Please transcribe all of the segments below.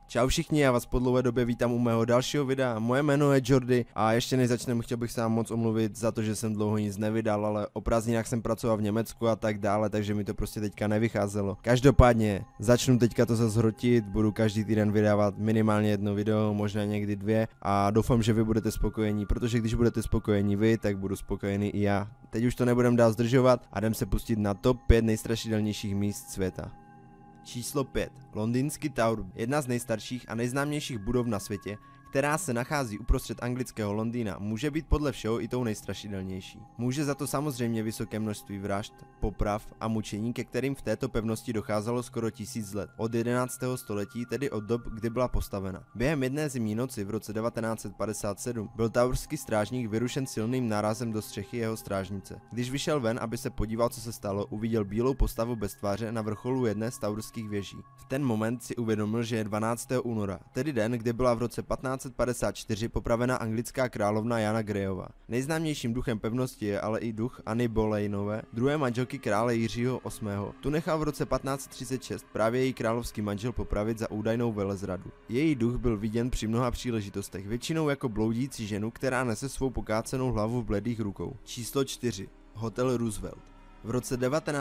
Čau všichni, já vás po dlouhé době vítám u mého dalšího videa. Moje jméno je Jordy a ještě než začneme, chtěl bych se vám moc omluvit za to, že jsem dlouho nic nevydal, ale o prázdninách jsem pracoval v Německu a tak dále, takže mi to prostě teďka nevycházelo. Každopádně začnu teďka to zase hrotit, budu každý týden vydávat minimálně jedno video, možná někdy dvě a doufám, že vy budete spokojení, protože když budete spokojení vy, tak budu spokojený i já. Teď už to nebudem dál zdržovat a jdem se pustit na top 5 nejstrašidelnějších míst světa. Číslo 5. Londýnský Tower, jedna z nejstarších a nejznámějších budov na světě, která se nachází uprostřed anglického Londýna, může být podle všeho i tou nejstrašidelnější. Může za to samozřejmě vysoké množství vražd, poprav a mučení, ke kterým v této pevnosti docházelo skoro 1000 let, od 11. století, tedy od dob, kdy byla postavena. Během jedné zimní noci v roce 1957 byl towerský strážník vyrušen silným nárazem do střechy jeho strážnice. Když vyšel ven, aby se podíval, co se stalo, uviděl bílou postavu bez tváře na vrcholu jedné z towerských věží. V ten moment si uvědomil, že je 12. února, tedy den, kdy byla v roce 1554 popravena anglická královna Jana Greyová. Nejznámějším duchem pevnosti je ale i duch Anny Boleynové, druhé manželky krále Jiřího VIII. Tu nechal v roce 1536 právě její královský manžel popravit za údajnou velezradu. Její duch byl viděn při mnoha příležitostech, většinou jako bloudící ženu, která nese svou pokácenou hlavu v bledých rukou. Číslo 4. Hotel Roosevelt. V roce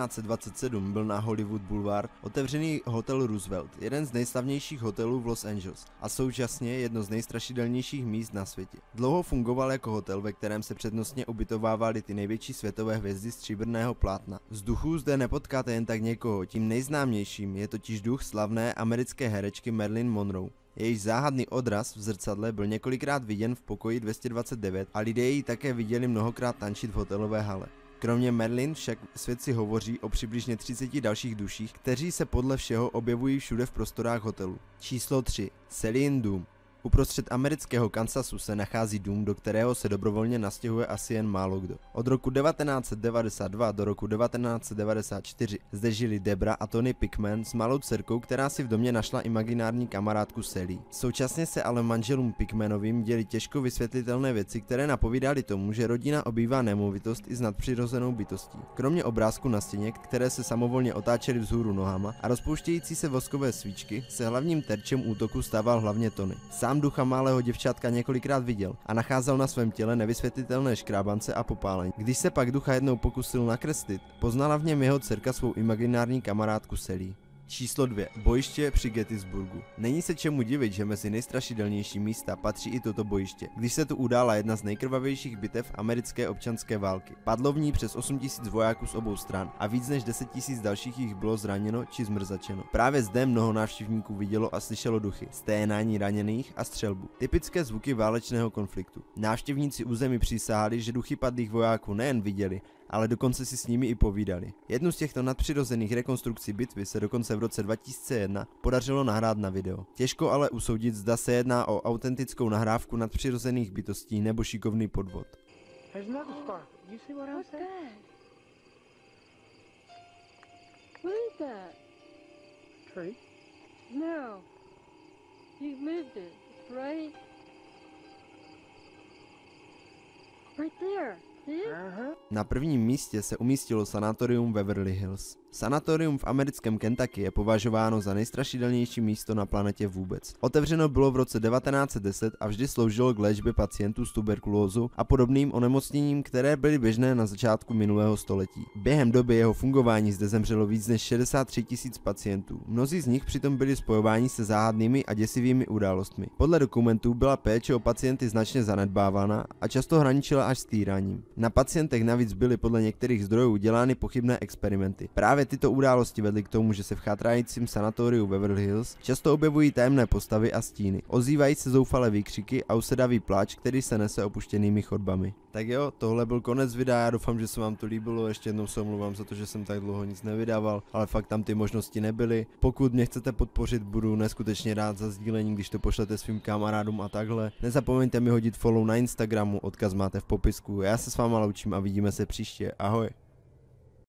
1927 byl na Hollywood Boulevard otevřený hotel Roosevelt, jeden z nejslavnějších hotelů v Los Angeles a současně jedno z nejstrašidelnějších míst na světě. Dlouho fungoval jako hotel, ve kterém se přednostně ubytovávaly ty největší světové hvězdy stříbrného plátna. Z duchů zde nepotkáte jen tak někoho, tím nejznámějším je totiž duch slavné americké herečky Marilyn Monroe. Jejíž záhadný odraz v zrcadle byl několikrát viděn v pokoji 229 a lidé ji také viděli mnohokrát tančit v hotelové hale. Kromě Marilyn však svědci hovoří o přibližně 30 dalších duších, kteří se podle všeho objevují všude v prostorách hotelu. Číslo 3. Celine Dům. Uprostřed amerického Kansasu se nachází dům, do kterého se dobrovolně nastěhuje asi jen málo kdo. Od roku 1992 do roku 1994 zde žili Debra a Tony Pickman s malou dcerkou, která si v domě našla imaginární kamarádku Sally. Současně se ale manželům Pickmanovým děly těžko vysvětlitelné věci, které napovídaly tomu, že rodina obývá nemovitost i s nadpřirozenou bytostí. Kromě obrázku na stěně, které se samovolně otáčely vzhůru nohama a rozpouštějící se voskové svíčky, se hlavním terčem útoku stával hlavně Tony. Sám ducha malého děvčátka několikrát viděl a nacházel na svém těle nevysvětlitelné škrábance a popálení. Když se pak ducha jednou pokusil nakreslit, poznala v něm jeho dcerka svou imaginární kamarádku Sally. Číslo 2. Bojiště při Gettysburgu. Není se čemu divit, že mezi nejstrašidelnější místa patří i toto bojiště, když se tu udála jedna z nejkrvavějších bitev americké občanské války. Padlo v ní přes 8000 vojáků z obou stran a víc než 10 000 dalších jich bylo zraněno či zmrzačeno. Právě zde mnoho návštěvníků vidělo a slyšelo duchy, sténání raněných a střelbu. Typické zvuky válečného konfliktu. Návštěvníci území přísahali, že duchy padlých vojáků nejen viděli, ale dokonce si s nimi i povídali. Jednu z těchto nadpřirozených rekonstrukcí bitvy se dokonce v roce 2001 podařilo nahrát na video. Těžko ale usoudit, zda se jedná o autentickou nahrávku nadpřirozených bytostí nebo šikovný podvod. Na prvním místě se umístilo sanatorium Beverly Hills. Sanatorium v americkém Kentucky je považováno za nejstrašidelnější místo na planetě vůbec. Otevřeno bylo v roce 1910 a vždy sloužilo k léčbě pacientů s tuberkulózou a podobným onemocněním, které byly běžné na začátku minulého století. Během doby jeho fungování zde zemřelo víc než 63 000 pacientů. Mnozí z nich přitom byli spojováni se záhadnými a děsivými událostmi. Podle dokumentů byla péče o pacienty značně zanedbávána a často hraničila až s týráním. Na pacientech navíc byly podle některých zdrojů dělány pochybné experimenty. Právě tyto události vedly k tomu, že se v chátrajícím sanatoriu Beverly Hills často objevují tajemné postavy a stíny. Ozývají se zoufalé výkřiky a usedavý pláč, který se nese opuštěnými chodbami. Tak jo, tohle byl konec videa, já doufám, že se vám to líbilo, ještě jednou se omlouvám za to, že jsem tak dlouho nic nevydával, ale fakt tam ty možnosti nebyly. Pokud mě chcete podpořit, budu neskutečně rád za sdílení, když to pošlete svým kamarádům a takhle. Nezapomeňte mi hodit follow na Instagramu, odkaz máte v popisku. Já se s váma loučím a vidíme se příště, ahoj.